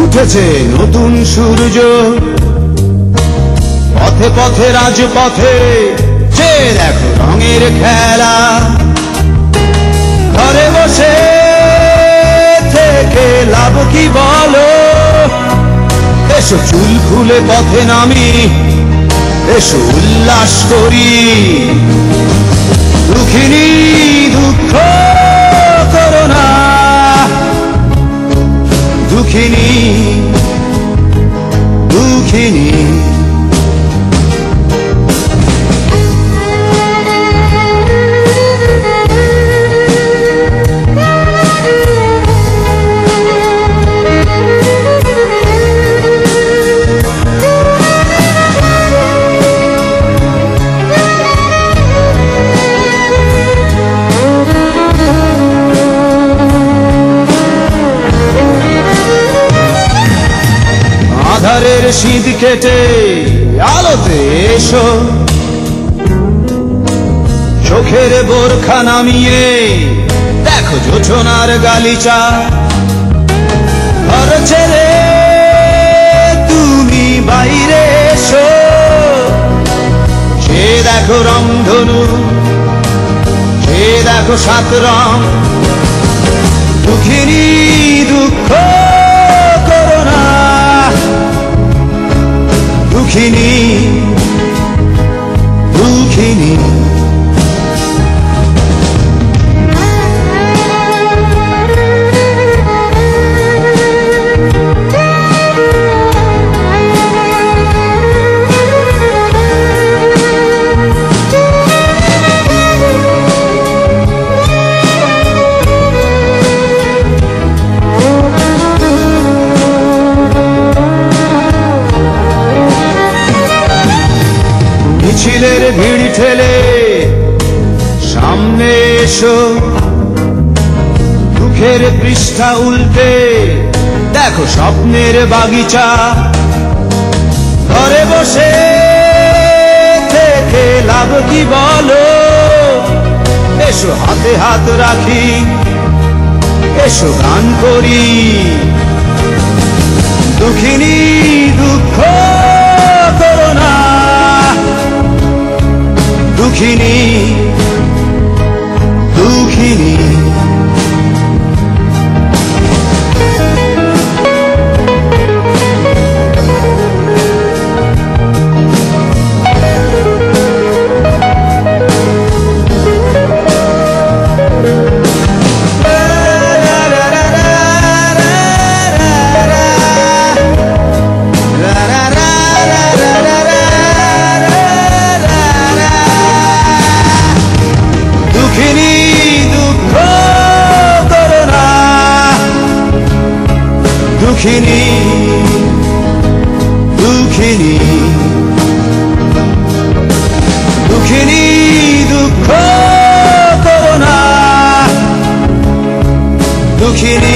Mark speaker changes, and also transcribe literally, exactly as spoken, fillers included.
Speaker 1: উঠেছে নতুন সূর্য, পথে পথে রাজপথে যে দেখো রঙের খেলা। ঘরে বসে থেকে লাভ কি বলো, এসো চুল খুলে পথে নামি, এসো উল্লাস করি। দুঃখিনী দুঃখ করো না, দুঃখিনী দুঃখিনী। আধারের শীত কেটে আলোতে এসো, চোখের বোরখা নামিয়ে দেখো জোছনার গালিচা। ঘর ছেড়ে তুমি বাইরে এসো, সে দেখো রংধনু, সে দেখো সাত রং। দুঃখিনী দুঃখ করো না, দুঃখিনী দুঃখিনী। মিছিলের ভিড় ঠেলে সামনে এসো, দুঃখের পৃষ্ঠা উল্টে দেখো স্বপ্নের বাগিচা। ঘরে বসে থেকে লাভ কি বলো, এসো হাতে হাত রাখি, এসো গান করি। দুঃখিনী দুঃখ করো না, দুঃখিনী দুঃখিনী। দুঃখিনী দুঃখিনী দুঃখিনী দুঃখ করো না, দুঃখিনী।